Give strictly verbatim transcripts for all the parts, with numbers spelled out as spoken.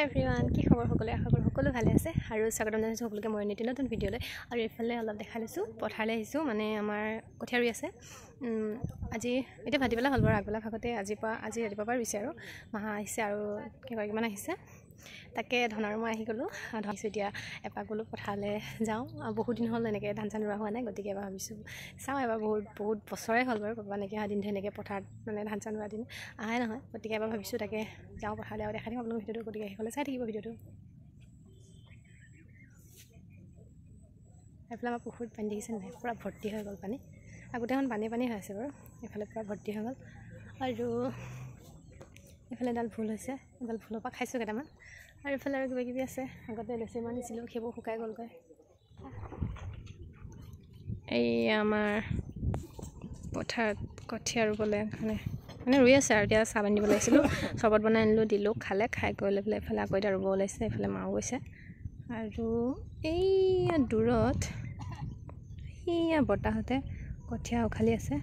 Hi everyone, কি খবৰ সকলোৰে আশা কৰো সকলো ভালে আছে আৰু স্বাগতম জনাইছো সকলোকে মই নতুন নতুন ভিডিঅলৈ আৰু এফালে অলপ দেখাই লৈছো পথাৰলৈ আহিছো মানে আমাৰ কঠীয়া ৰুই আছে আজি এটা ভাটিবেলা হল বৰ আগবেলা ভাগতে আজি পা আজি ৰাতিপুৱা পৰা ৰুইছে আৰু মাহা আহিছে আৰু কি কয় কিমান আহিছে তাকে ধনাৰ মই আহি গলো ধৰিছো এতিয়া এপাক গলো পথাৰলৈ যাওঁ বহুত দিন হল এনেকৈ ধান চান ৰুৱা হোৱা নাই গতিকে এবাৰ ভাবিছো চাওঁ এবাৰ বহুত বহুত বছৰে হল বাৰু পাপা নেকি দিন ধুনীয়াকৈ পথাৰত মানে ধান চান ৰুৱা দিন আহাই নহয় গতিকে এবাৰ ভাবিছো তাকে যাওঁ পথাৰলৈ আৰু দেখাই দিম আপোনালোক ভিডিঅ'টো গতিকে সেইফালে চাই থাকিব ভিডিঅ'টো এইফালে আমাৰ পুখুৰীত পানী দেখিছে নাই পূৰা ভৰ্তি হৈ গ'ল পানী আৰু গোটেইখন পানী পানী হৈ আছে বাৰু এইফালে পূৰা ভৰ্তি হৈ গ'ল আৰু এইফালে এডাল ফুল হৈছে এডাল ফুলৰ পৰা খাইছোঁ কেইটামান আৰু এইফালে আৰু কিবা কিবি আছে আগতে লেচেমা নিছিলোঁ সেইবোৰ শুকাই গ'লগৈ এই আমাৰ পথাৰত কঠীয়া ৰুবলৈ মানে মানে ৰুই আছে আৰু এতিয়া চাহ পানী দিব লাগিছিলোঁ চৰ্বত বনাই আনিলোঁ দিলোঁ খালে খাই গৈ লৈ পেলাই এইফালে আকৌ এতিয়া ৰুব ওলাইছে এইফালে মাও গৈছে আৰু এইয়া দূৰত এইয়া বতাহতে কঠীয়া উখালি আছে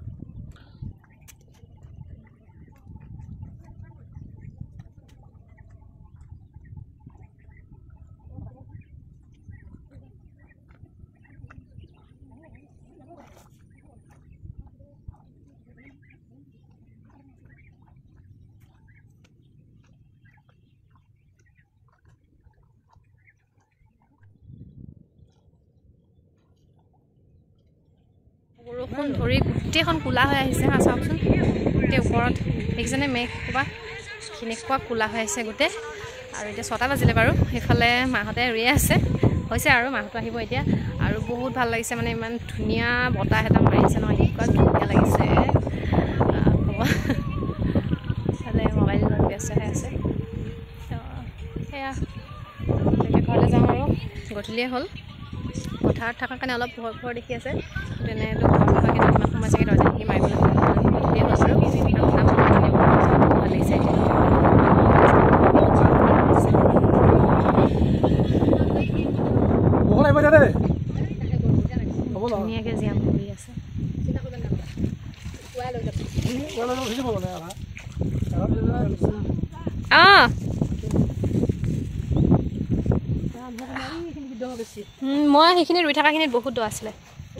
বৰষুণ ধৰি গোটেইখন কোলা হৈ আহিছে হা চাওকচোন গোটেই ওপৰত দেখিছেনে মেঘ ক'বা কেনেকুৱা কোলা হৈ আহিছে গোটেই আৰু এতিয়া ছটা বাজিলে বাৰু সেইফালে মাহঁতে ৰুইয়ে আছে হৈছে আৰু মাহঁতো আহিব এতিয়া আৰু বহুত ভাল লাগিছে মানে ইমান ধুনীয়া বতাহ এটা মাৰি আছে নহয় এনেকুৱা ধুনীয়া লাগিছে চালে মোবাইল ব্যস্ত হৈ আছে সেয়া ঘৰলৈ যাওঁ আৰু গধূলিয়ে হ'ল পথাৰত থকাৰ কাৰণে অলপ পোহৰ পোহৰ দেখি আছে তেনেতো ঘৰ নহয় কিন্তু কিমান সময় চাগে দৰ্জাখিনি মাৰিবলৈ গধূলিয়ে হ'ল আৰু ভাল লাগিছে ধুনীয়াকৈ জীয়াম কৰি আছে অঁ মই সেইখিনি ৰুই থকাখিনিত বহুত দ আছিলে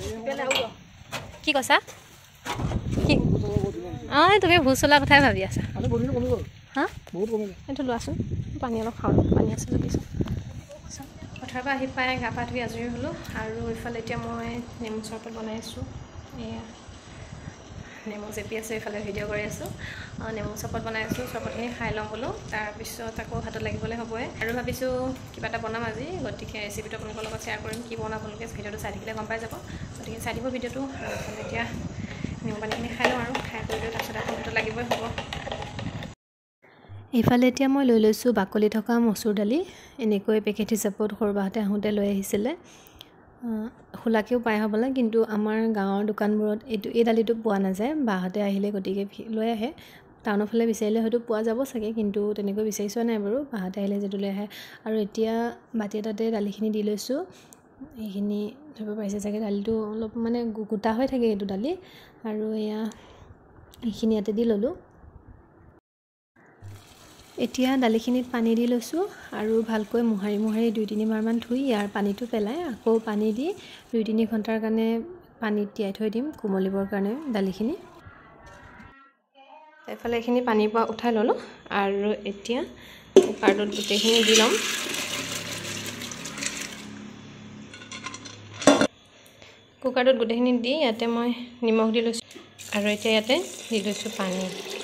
কি কৈছা কি অঁ তুমি ভোজ চলোৱাৰ কথাই ভাবি আছা হা এইটো লোৱাচোন পানী অলপ খাওঁ পানী আছে যদি পথাৰৰ পৰা আহি পাই গা পা ধুই আজৰি হ'লোঁ আৰু ইফালে এতিয়া মই নেমু চৰবত বনাই আছোঁ এয়া নেমু চেপি আছোঁ এইফালে ভিডিঅ' কৰি আছোঁ নেমু চৰবত বনাই আছোঁ চৰবতখিনি খাই লওঁ বোলো তাৰপিছত আকৌ হাতত লাগিবলৈ হ'বই আৰু ভাবিছোঁ কিবা এটা বনাম আজি গতিকে ৰেচিপিটো আপোনালোকৰ লগত শ্বেয়াৰ কৰিম কি বনাম আপোনালোকে ভিডিঅ'টো চাই থাকিলে গম পাই যাব গতিকে চাই দিব ভিডিঅ'টো আৰু এইফালে এতিয়া নেমু পানীখিনি খাই লওঁ আৰু খাই কৰি দিওঁ তাৰপিছত আকৌ হাতত লাগিবই হ'ব এইফালে এতিয়া মই লৈ লৈছোঁ বাকলি থকা মচুৰ দালি এনেকৈ পেকেট হিচাপত সৰু বাহঁতে আহোঁতে লৈ আহিছিলে খোলাকৈও পাই হ'বলৈ কিন্তু আমাৰ গাঁৱৰ দোকানবোৰত এইটো এই দালিটো পোৱা নাযায় বাহঁতে আহিলে গতিকে লৈ আহে টাউনৰ ফালে বিচাৰিলে হয়তো পোৱা যাব চাগে কিন্তু তেনেকৈ বিচাৰি চোৱা নাই বাৰু বাহঁতে আহিলে যিটো লৈ আহে আৰু এতিয়া বাতি এটাতে দালিখিনি দি লৈছোঁ এইখিনি ধৰিব পাৰিছে চাগে দালিটো অলপ মানে গোটা হৈ থাকে এইটো দালি আৰু এয়া এইখিনি ইয়াতে দি ল'লোঁ এতিয়া দালিখিনিত পানী দি লৈছোঁ আৰু ভালকৈ মোহাৰি মোহাৰি দুই তিনিবাৰমান ধুই ইয়াৰ পানীটো পেলাই আকৌ পানী দি দুই তিনি ঘণ্টাৰ কাৰণে পানীত তিয়াই থৈ দিম কোমলিবৰ কাৰণে দালিখিনি এইফালে এইখিনি পানীৰ পৰা উঠাই ল'লোঁ আৰু এতিয়া কুকাৰটোত গোটেইখিনি দি ল'ম কুকাৰটোত গোটেইখিনি দি ইয়াতে মই নিমখ দি লৈছোঁ আৰু এতিয়া ইয়াতে দি লৈছোঁ পানী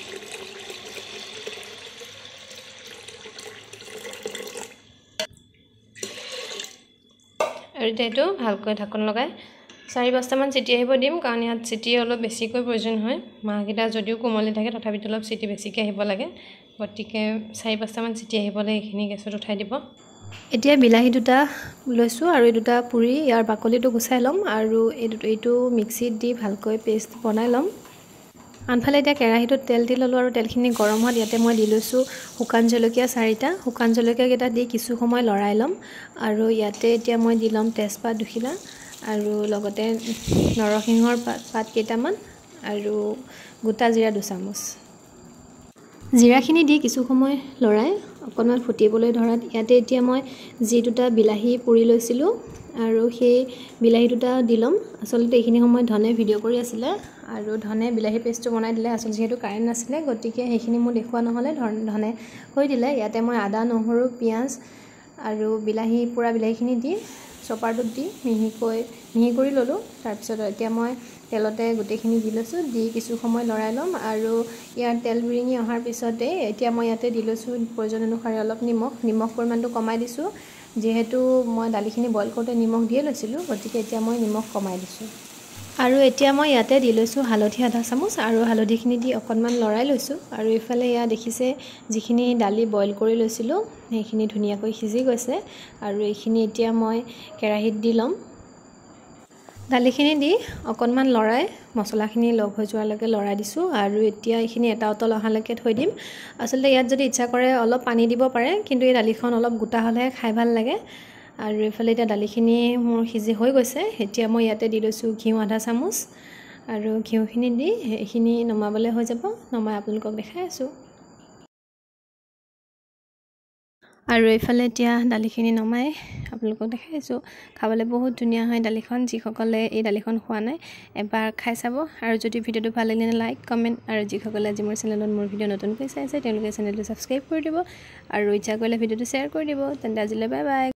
আৰু এতিয়া এইটো ভালকৈ ঢাকন লগাই চাৰি পাঁচটামান চিটি আহিব দিম কাৰণ ইয়াত চিটি অলপ বেছিকৈ প্ৰয়োজন হয় মাহকেইটা যদিও কোমলি থাকে তথাপিতো অলপ চিটি বেছিকৈ আহিব লাগে গতিকে চাৰি পাঁচটামান চিটি আহিবলৈ এইখিনি গেছত উঠাই দিব এতিয়া বিলাহী দুটা লৈছোঁ আৰু এই দুটা পুৰি ইয়াৰ বাকলিটো গুচাই ল'ম আৰু এই এইটো মিক্সিত দি ভালকৈ পেষ্ট বনাই ল'ম আনফালে এতিয়া কেৰাহীটোত তেল দি ল'লোঁ আৰু তেলখিনি গৰম হোৱাত ইয়াতে মই দি লৈছোঁ শুকান জলকীয়া চাৰিটা শুকান জলকীয়াকেইটা দি কিছু সময় লৰাই ল'ম আৰু ইয়াতে এতিয়া মই দি ল'ম তেজপাত দুখিলা আৰু লগতে নৰসিংহৰ পাত পাত কেইটামান আৰু গোটা জিৰা দুচামুচ জিৰাখিনি দি কিছু সময় লৰাই অকণমান ফুটিবলৈ ধৰাত ইয়াতে এতিয়া মই যি দুটা বিলাহী পুৰি লৈছিলোঁ আৰু সেই বিলাহী দুটা দি ল'ম। আচলতে এইখিনি সময়ত ধনে ভিডিঅ' কৰি আছিলে আৰু ধনে বিলাহী পেষ্টটো বনাই দিলে। আচলতে যিহেতু কাৰেণ্ট নাছিলে গতিকে সেইখিনি মোৰ দেখুওৱা নহ'লে ধনে হৈ দিলে। ইয়াতে মই আদা নহৰু পিঁয়াজ আৰু বিলাহী পুৰা বিলাহীখিনি দি চপাৰটোত দি মিহিকৈ মিহি কৰি ল'লোঁ। তাৰপিছত এতিয়া মই তেলতে গোটেইখিনি দি লৈছোঁ, দি কিছু সময় লৰাই ল'ম আৰু ইয়াৰ তেল বিৰিঙি অহাৰ পিছতে এতিয়া মই ইয়াতে দি লৈছোঁ প্ৰয়োজন অনুসাৰে অলপ নিমখ নিমখ পৰিমাণটো কমাই দিছোঁ। যিহেতু মই দালিখিনি বইল কৰোঁতে নিমখ দিয়ে লৈছিলোঁ গতিকে এতিয়া মই নিমখ কমাই দিছোঁ। আৰু এতিয়া মই ইয়াতে দি লৈছোঁ হালধি আধা চামুচ আৰু হালধিখিনি দি অকণমান লৰাই লৈছোঁ। আৰু ইফালে এয়া দেখিছে যিখিনি দালি বইল কৰি লৈছিলোঁ সেইখিনি ধুনীয়াকৈ সিজি গৈছে আৰু এইখিনি এতিয়া মই কেৰাহীত দি ল'ম। দালিখিনি দি অকণমান লৰাই মছলাখিনি লগ হৈ যোৱালৈকে লৰাই দিছোঁ আৰু এতিয়া এইখিনি এটা উতল অহালৈকে থৈ দিম। আচলতে ইয়াত যদি ইচ্ছা কৰে অলপ পানী দিব পাৰে, কিন্তু এই দালিখন অলপ গোটা হ'লেহে খাই ভাল লাগে। আৰু এইফালে এতিয়া দালিখিনি মোৰ সিজি হৈ গৈছে। এতিয়া মই ইয়াতে দি লৈছোঁ ঘিউ আধা চামুচ আৰু ঘিউখিনি দি এইখিনি নমাবলৈ হৈ যাব। নমাই আপোনালোকক দেখাই আছোঁ। আৰু এইফালে এতিয়া দালিখিনি নমাই আপোনালোকক দেখাইছোঁ। খাবলৈ বহুত ধুনীয়া হয় দালিখন। যিসকলে এই দালিখন খোৱা নাই এবাৰ খাই চাব। আৰু যদি ভিডিঅ'টো ভাল লাগিলে লাইক কমেণ্ট আৰু যিসকলে আজি মোৰ চেনেলত মোৰ ভিডিঅ' নতুনকৈ চাইছে তেওঁলোকে চেনেলটো ছাবস্ক্ৰাইব কৰি দিব আৰু ইচ্ছা কৰিলে ভিডিঅ'টো শ্বেয়াৰ কৰি দিব। তেন্তে আজিলৈ বাই বাই।